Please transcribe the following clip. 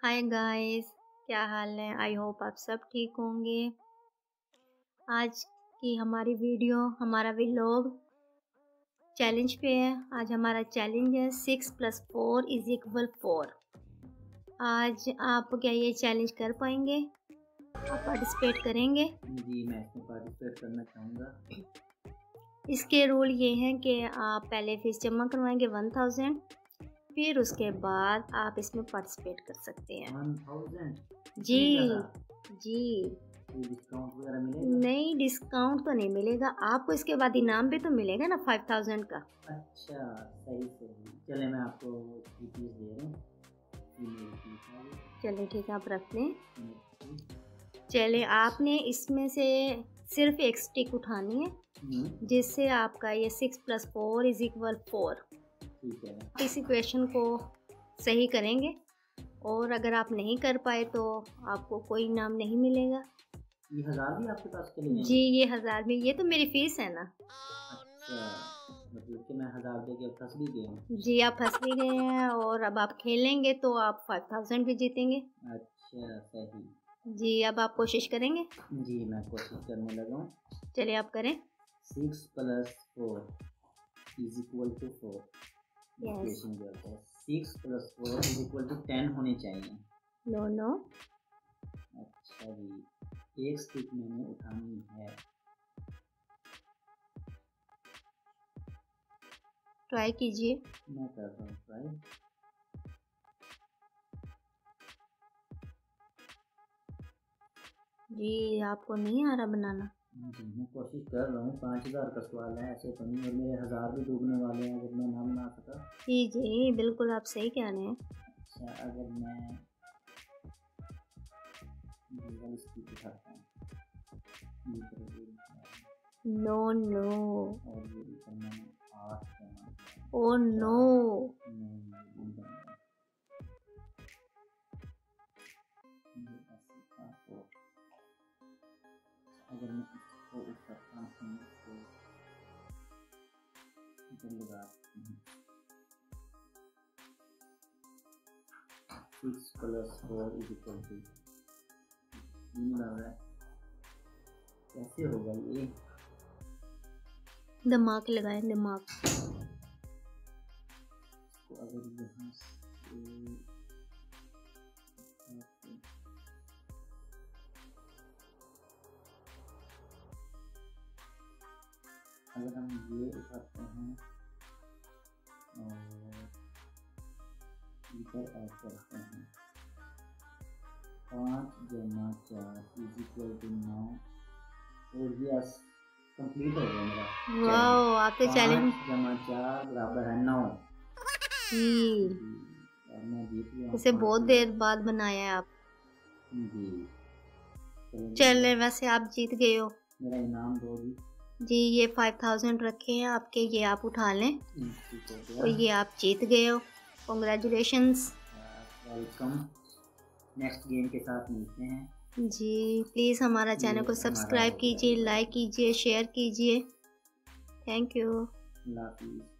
Hi guys, क्या हाल है। I hope आप सब ठीक होंगे। आज की हमारी वीडियो, हमारा व्लॉग चैलेंज पे है। आज हमारा चैलेंज है 6+4 = 4। आज आप क्या ये चैलेंज कर पाएंगे? आप पार्टिसिपेट करेंगे? जी, मैं इसमें पार्टिसिपेट करना चाहूँगा। इसके रूल ये हैं कि आप पहले फीस जमा करवाएंगे 1000, फिर उसके बाद आप इसमें पार्टिसिपेट कर सकते हैं। 1000 जी जी, डिस्काउंट वगैरह मिलेगा? नहीं, डिस्काउंट तो नहीं मिलेगा आपको। इसके बाद इनाम भी तो मिलेगा ना 5000 का। अच्छा, सही सही। चले मैं आपको रुपीज़ दे रहा हूँ। चलिए ठीक है, आप रख लें। हम्म, चलिए, आपने इसमें से सिर्फ एक स्टिक उठानी है जिससे आपका ये 6+4 = 4। ठीक है। इस इक्वेशन को सही करेंगे और अगर आप नहीं कर पाए तो आपको कोई इनाम नहीं मिलेगा। ये 1000 भी आपके पास के लिए जी, ये 1000 भी, ये तो मेरी फीस है ना। अच्छा, मतलब कि मैं 1000 दे के फंस भी गया हूँ। जी, आप फंस भी गए हैं और अब आप खेलेंगे तो आप 5000 भी जीतेंगे। अच्छा, सही। जी, अब आप कोशिश करेंगे? जी, मैं कोशिश करने लगा हूँ। चलिए, आप करें। 6+4 = 4। इक्वेशन जो है 6+4 = 10 होने चाहिए। नो। अच्छा जी, एक स्टिक मैंने उठानी है। ट्राई कीजिए। मैं करता हूँ ट्राई। जी, आपको नहीं आ रहा बनाना? जी, मैं कोशिश कर रहा हूँ। 5000 का सवाल है, ऐसे तो नहीं, और मेरे 1000 भी डूबने वाले हैं अगर मैं ना बना सका। जी, बिल्कुल आप सही कह रहे हैं। अच्छा, अगर मैं ये स्टिक उठाता हूँ, नो। और ये भी करना है 8 करना है। Oh no. नहीं बनना। अगर मैं इसको उठाता हूँ तो इधर लगाते हैं 6+4 = नहीं लग रहा है, कैसे होगा ये? दिमाग लगाएं, दिमाग। तो अगर यहाँ से अगर हम ये उठाते हैं और इधर ऐड करते हैं 5 जमा 4 = 9, और ये कंप्लीट हो गया मेरा। वाओ, आपके चैलेंज 5 जमा 4 बराबर है 9। जी, मैं जीत गया। इसे बहुत देर बाद बनाया है आप। जी, चलिए, वैसे आप जीत गए हो। मेरा इनाम दो जी। जी, ये 5000 रखे हैं आपके, ये आप उठा लें और ये आप जीत गए हो। कॉन्ग्रेचुलेशंस। वेलकम। नेक्स्ट गेम के साथ मिलते हैं। जी, प्लीज़ हमारा चैनल को सब्सक्राइब कीजिए, लाइक कीजिए, शेयर कीजिए। Thank you. अल्लाह हाफिज़।